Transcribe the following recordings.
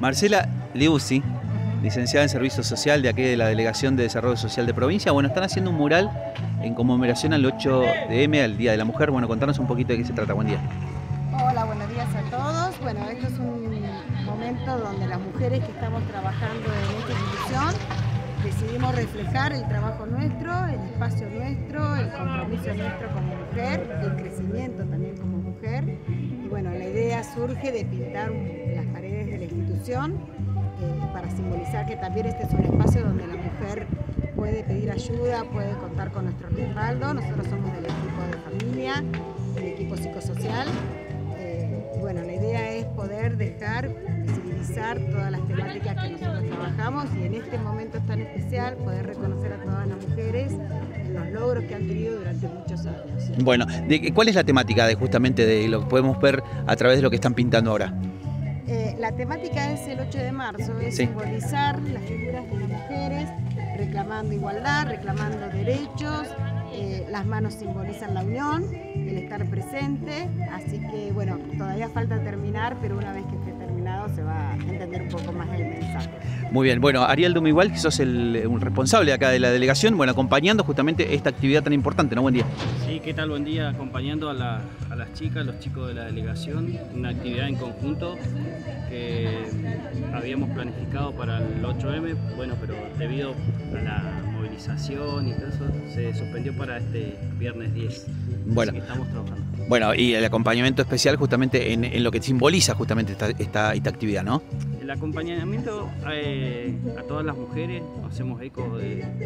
Marcela Liuzzi, licenciada en Servicio Social de aquí de la Delegación de Desarrollo Social de Provincia. Bueno, están haciendo un mural en conmemoración al 8M, al Día de la Mujer. Bueno, contanos un poquito de qué se trata. Buen día. Hola, buenos días a todos. Bueno, esto es un momento donde las mujeres que estamos trabajando en esta institución decidimos reflejar el trabajo nuestro, el espacio nuestro, el compromiso nuestro como mujer, el crecimiento también como mujer. Y bueno, la idea surge de pintar las paredes de la institución para simbolizar que también este es un espacio donde la mujer puede pedir ayuda, puede contar con nuestro respaldo. Nosotros somos del equipo de familia, del equipo psicosocial. Bueno, la idea es poder dejar visibilizar todas las temáticas que nosotros trabajamos y en este momento tan especial poder reconocer a todas las mujeres en los logros que han tenido durante muchos años. Bueno, ¿cuál es la temática justamente de lo que podemos ver a través de lo que están pintando ahora? La temática es el 8 de marzo, es simbolizar las figuras de las mujeres reclamando igualdad, reclamando derechos. Las manos simbolizan la unión, el estar presente, así que bueno, todavía falta terminar, pero una vez que esté terminado se va a entender un poco más el mensaje. Muy bien, bueno, Ariel Dumigual, que sos un responsable acá de la delegación, bueno, acompañando justamente esta actividad tan importante, ¿no? Buen día. Sí, ¿qué tal? Buen día, acompañando a las chicas, los chicos de la delegación, una actividad en conjunto que habíamos planificado para el 8M, bueno, pero debido a la movilización y todo eso, se suspendió para este viernes 10. Bueno, así que estamos trabajando. Bueno, y el acompañamiento especial justamente en lo que simboliza justamente esta actividad, ¿no? El acompañamiento a todas las mujeres, hacemos eco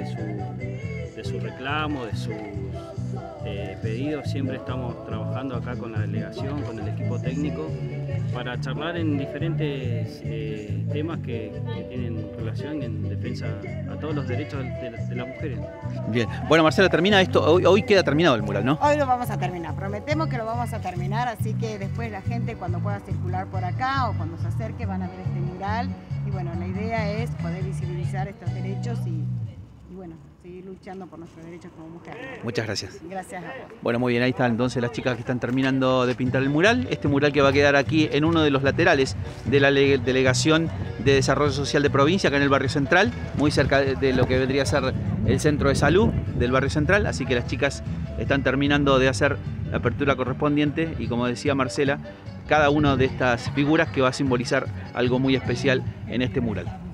de su reclamo, de sus pedidos. Siempre estamos trabajando acá con la delegación, con el equipo técnico, para charlar en diferentes temas que tienen relación en defensa a todos los derechos de las mujeres. Bien, bueno, Marcela, termina esto, hoy queda terminado el mural, ¿no? Hoy lo vamos a terminar, prometemos que lo vamos a terminar, así que después la gente cuando pueda circular por acá o cuando se acerque van a ver este mural y bueno, la idea es poder visibilizar estos derechos y bueno, seguir luchando por nuestros derechos como mujeres. Muchas gracias. Gracias a vos. Bueno, muy bien, ahí están entonces las chicas que están terminando de pintar el mural. Este mural que va a quedar aquí en uno de los laterales de la Delegación de Desarrollo Social de Provincia, acá en el barrio Central, muy cerca de lo que vendría a ser el centro de salud del barrio Central. Así que las chicas están terminando de hacer la apertura correspondiente y, como decía Marcela, cada una de estas figuras que va a simbolizar algo muy especial en este mural.